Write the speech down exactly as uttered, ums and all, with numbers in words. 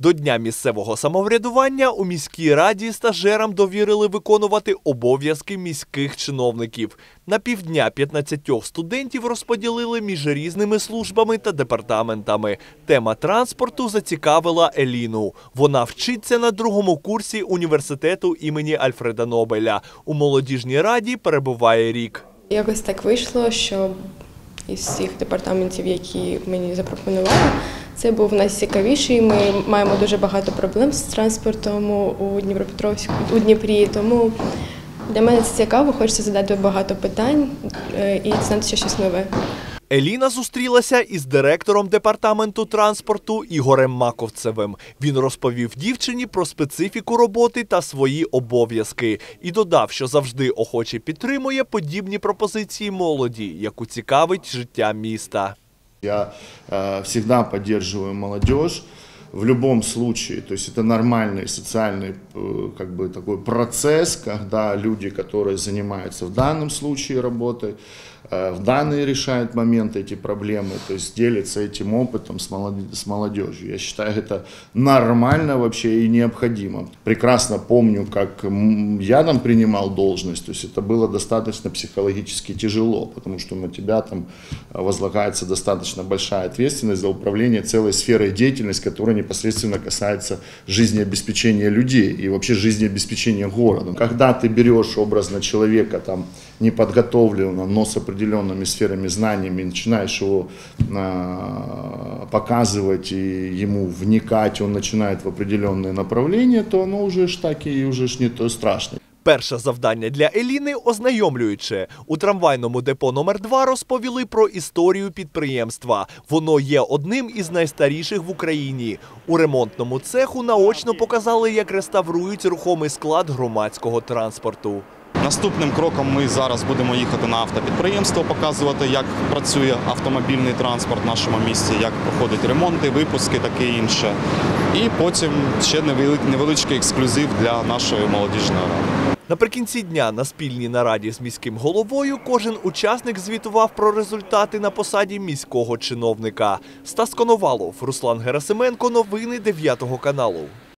До Дня місцевого самоврядування у міській раді стажерам довірили виконувати обов'язки міських чиновників. На півдня п'ятнадцятьох студентів розподілили між різними службами та департаментами. Тема транспорту зацікавила Еліну. Вона вчиться на другому курсі університету імені Альфреда Нобеля. У молодіжній раді перебуває рік. Якось так вийшло, що із всіх департаментів, які мені запропонували, це був найцікавіший. Ми маємо дуже багато проблем з транспортом у Дніпропетровську, у Дніпрі, тому для мене це цікаво, хочеться задати багато питань і дізнатися щось нове. Еліна зустрілася із директором департаменту транспорту Ігорем Маковцевим. Він розповів дівчині про специфіку роботи та свої обов'язки. І додав, що завжди охоче підтримує подібні пропозиції молоді, яку цікавить життя міста. Я э, всегда поддерживаю молодежь. В любом случае, то есть это нормальный социальный как бы, такой процесс, когда люди, которые занимаются в данном случае работой, в данные решают моменты эти проблемы, то есть делятся этим опытом с молодежью. Я считаю, это нормально вообще и необходимо. Прекрасно помню, как я там принимал должность, то есть это было достаточно психологически тяжело, потому что на тебя там возлагается достаточно большая ответственность за управление целой сферой деятельности, которая непосредственно касается жизнеобеспечения людей и вообще жизнеобеспечения города. Когда ты берешь образно человека там неподготовленного, но с определенными сферами знаниями, начинаешь его э, показывать и ему вникать, он начинает в определенные направления, то оно уже ж так и уже ж не то страшно. Перше завдання для Еліни ознайомлююче. У трамвайному депо номер два розповіли про історію підприємства. Воно є одним із найстаріших в Україні. У ремонтному цеху наочно показали, як реставрують рухомий склад громадського транспорту. Наступним кроком ми зараз будемо їхати на автопідприємство, показувати, як працює автомобільний транспорт в нашому місті, як проходять ремонти, випуски, таке інше. І потім ще невеличкий ексклюзив для нашої молодіжної ради. Наприкінці дня на спільній нараді з міським головою кожен учасник звітував про результати на посаді міського чиновника. Стас Коновалов, Руслан Герасименко, новини дев'ятого каналу.